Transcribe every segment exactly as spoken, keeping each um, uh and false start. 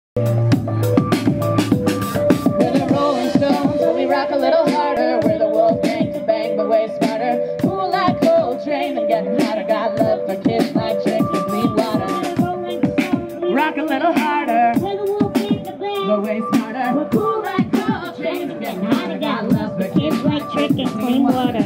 We're the Rolling Stones, so we rock a little harder. We're the wolf gang to bang, but way smarter. Cool like Coltrane and getting hotter. Got love for kids like chicks and clean water. Rock a little harder. We're the wolf gang to bang, but way smarter. We're cool like Coltrane and getting hotter. Got love for kids like chicks and clean water.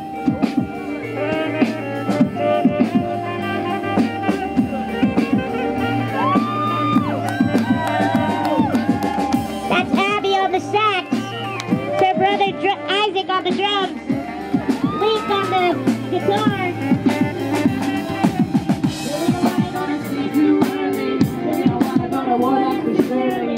Isaac on the drums, Link on the guitar. We don't wanna go to sleep too early. We don't wanna go to war, that's for sure.